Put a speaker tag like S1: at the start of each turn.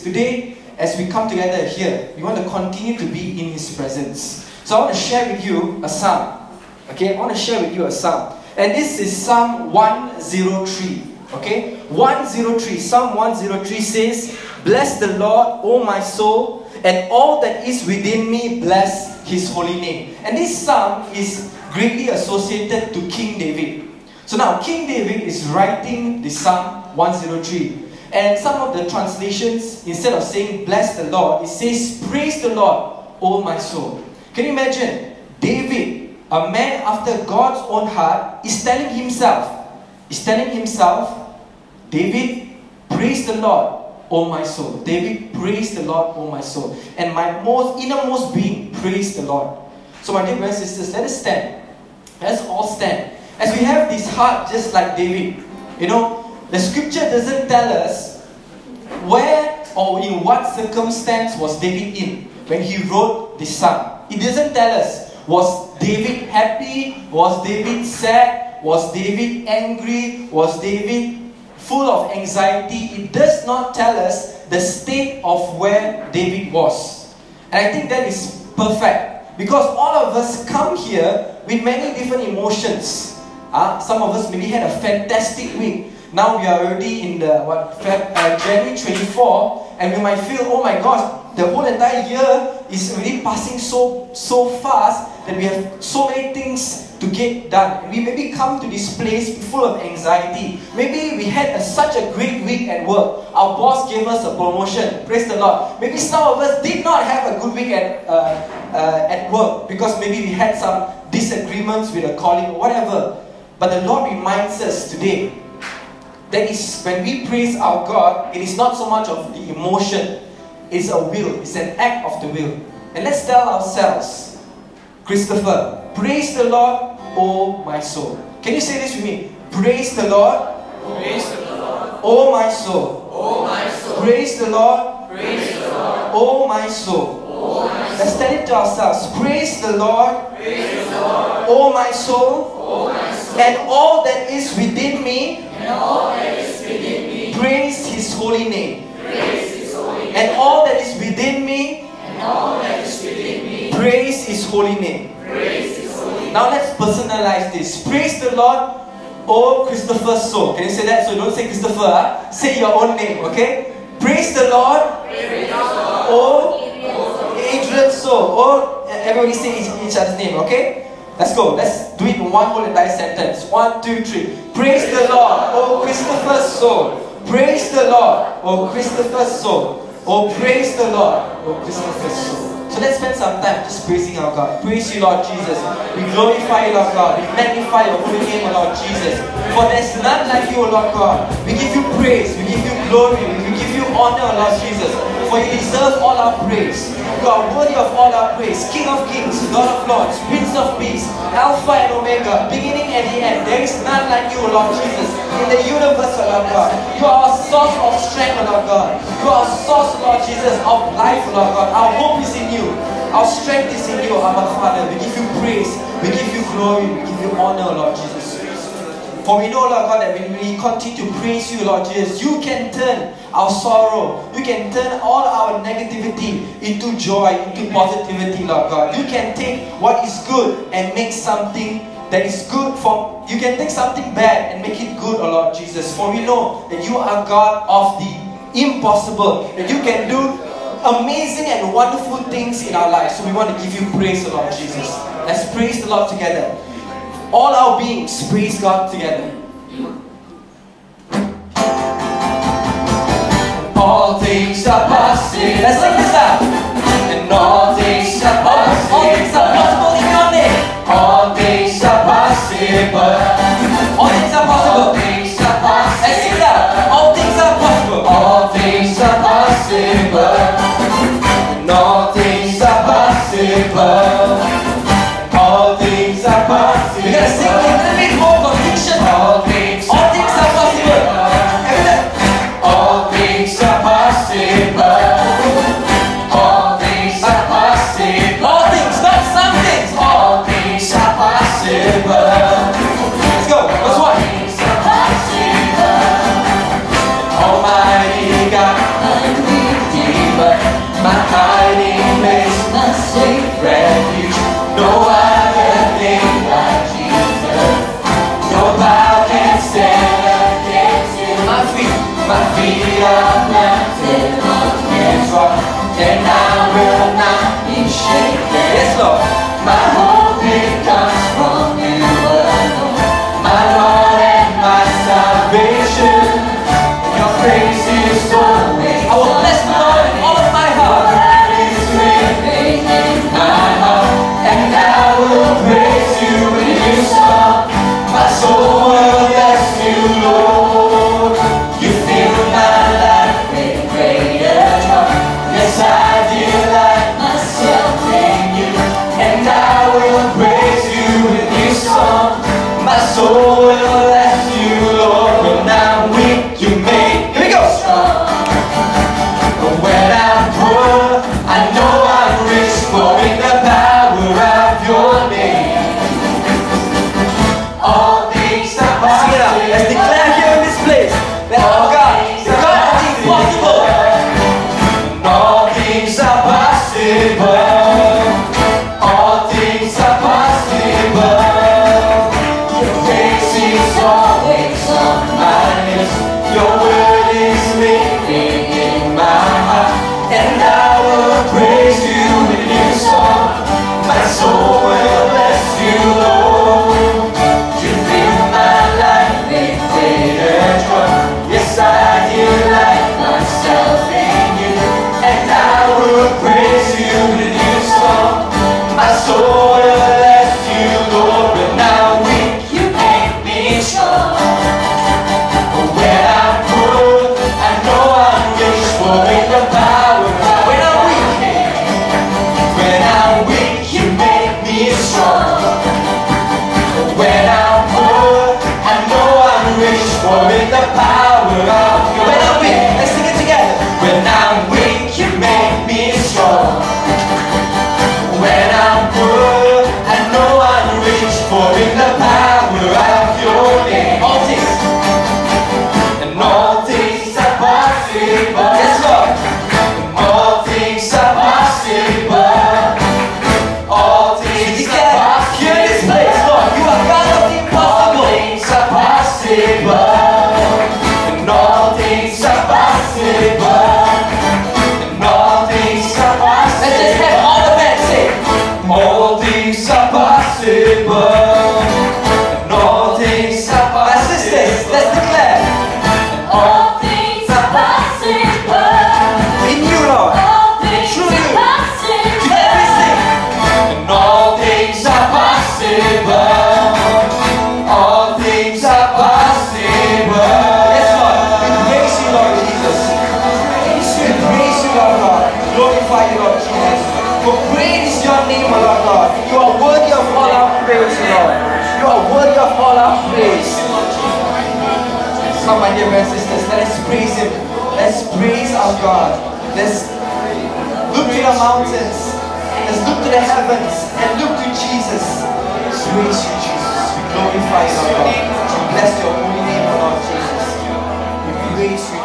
S1: today, as we come together here, we want to continue to be in His presence. So I want to share with you a psalm. Okay, I want to share with you a psalm. And this is Psalm 103. Okay, 103. Psalm 103 says, "Bless the Lord, O my soul, and all that is within me, bless His holy name." And this psalm is greatly associated to King David. So now, King David is writing the Psalm 103. And some of the translations, instead of saying "bless the Lord," it says "praise the Lord, O my soul." Can you imagine? David, a man after God's own heart, is telling himself, "David, praise the Lord, O my soul." David, praise the Lord, O my soul. And my most innermost being, praise the Lord. So my dear brothers and sisters, let us stand. Let us all stand. As we have this heart just like David, you know, the scripture doesn't tell us where or in what circumstance was David in when he wrote this psalm. It doesn't tell us, was David happy? Was David sad? Was David angry? Was David full of anxiety? It does not tell us the state of where David was. And I think that is perfect, because all of us come here with many different emotions. Some of us maybe had a fantastic week. Now we are already in the January 24, and we might feel, oh my gosh, the whole entire year is already passing so fast that we have so many things to get done. And we maybe come to this place full of anxiety. Maybe we had such a great week at work. Our boss gave us a promotion. Praise the Lord. Maybe some of us did not have a good week at work because maybe we had some disagreements with a colleague or whatever. But the Lord reminds us today that is when we praise our God, it is not so much of the emotion. It's a will. It's an act of the will. And let's tell ourselves, Christopher, praise the Lord, O my soul. Can you say this with me? Praise the Lord,
S2: praise the Lord,
S1: O my soul.
S2: O my soul.
S1: Praise the Lord,
S2: praise the Lord,
S1: O my soul.
S2: O my soul.
S1: Let's tell it to ourselves. Praise the Lord,
S2: praise the Lord,
S1: O my soul,
S2: O my soul,
S1: and all that is within me,
S2: and all that is within me,
S1: praise His holy name.
S2: praise His holy name,
S1: And all that is within me,
S2: and all that is within me,
S1: praise His holy name.
S2: praise His holy name.
S1: Now let's personalize this. Praise the Lord, O Christopher's soul. Can you say that? So don't say Christopher, say your own name, okay? Praise the Lord,
S2: Praise the Lord,
S1: O Adrian's soul. O, everybody say each other's name, okay? Let's go. Let's do it in one whole entire sentence. 1, 2, 3. Praise the Lord, O Christopher's soul. Praise the Lord, O Christopher's soul. Oh, praise the Lord, O Christopher's soul. So let's spend some time just praising our God. Praise you, Lord Jesus. We glorify you, Lord God. We magnify your holy name, O Lord Jesus. For there's none like you, O Lord God. We give you praise. We give you glory. We give you honor, O Lord Jesus. For you deserve all our praise. You are worthy of all our praise. King of kings, Lord of lords, Prince of peace, Alpha and Omega, beginning and the end. There is none like you, O Lord Jesus. In the universe, O Lord God. You are a source of strength, O Lord God. You are a source, Lord Jesus, of life, O Lord God. Our hope is in you. Our strength is in you, our Father. We give you praise. We give you glory. We give you honor, Lord Jesus. For we know, Lord God, that when we continue to praise you, Lord Jesus, you can turn our sorrow, you can turn all our negativity into joy, into positivity, Lord God. You can take what is good and make something that is good from, you can take something bad and make it good, oh Lord Jesus. For we know that you are God of the impossible, that you can do amazing and wonderful things in our lives. So we want to give you praise, oh Lord Jesus. Let's praise the Lord together. All our beings praise God together.
S2: all things are possible.
S1: Let's sing this out.
S2: And all things are possible.
S1: All things are possible in your name.
S2: All things are possible.
S1: All things are possible.
S2: All things are possible.
S1: Let's sing it out. All things are possible.
S2: All things are possible. And all things are possible. All things are possible.
S1: We gotta sing with a little bit more conviction.
S2: All things
S1: All things are possible.
S2: All things are possible. All things are possible.
S1: All things, not some things.
S2: All things are possible. feet are planted on His rock, and I will not be shaken.
S1: Yes, Lord.
S2: My hope it comes from You alone, my Lord and my salvation. Your praise is always
S1: I will bless the Lord with all of my heart.
S2: that is living in my heart, and I will praise You in Your song. My soul will bless You, Lord. You fill my life with greater joy. Yes, I delight myself in You, and I will praise You in Your song. My soul will bless You, Lord. When I'm weak, You make
S1: Here we go.
S2: strong. When I'm poor, I know I'm rich, for in the power of Your name, all things are
S1: Sing it out. Let's
S2: possible.
S1: declare here in this place that our God, the God of the impossible.
S2: All things are possible. All things are possible. Your grace is always on my lips. Your word is living in my heart, and I will praise You in Your song. My soul will bless You, Lord. You fill my life with greater joy. Yes, I delight myself in You, and I will praise You in Your song. My soul will bless You, Lord. When I'm weak, You make me strong. When I'm poor, I know I'm rich, for in the power of
S1: When I'm
S2: Thy
S1: weak.
S2: name. When I'm weak, You make me strong. When I'm poor, I know I'm rich, for in the power of Your
S1: When I'm weak.
S2: name.
S1: Let's sing it together.
S2: When I'm weak, You make me strong. When I'm poor, I know I'm rich, for in the power of Your name.
S1: All things.
S2: And all things are possible.
S1: Yes, Lord.
S2: All things are possible. All things are
S1: Declare here in this place,
S2: possible.
S1: Lord, You are God of the
S2: All
S1: impossible.
S2: things are possible. And all things are possible. And all things are
S1: Let's just have
S2: possible.
S1: all the band say.
S2: All things are possible. And all things are
S1: My sisters, let's
S2: possible.
S1: declare.
S2: All things are possible.
S1: In You, Lord.
S2: All things
S1: Through You.
S2: are possible.
S1: Together we sing.
S2: And all things are possible. All things are possible.
S1: Yes, Lord. We praise You, Lord Jesus. We praise You, Lord God. Glorify You, Lord Jesus. For great is Your name, O Lord God. You are worthy of all our praise, Lord. You are worthy of all our praise. Come, my dear brothers and sisters, let us praise Him. Let's praise our God. Let's look to the mountains. Let's look to the heavens and look to Jesus. Praise You, Jesus. We glorify You, Lord God. We bless Your holy name, O Lord Jesus. We praise You,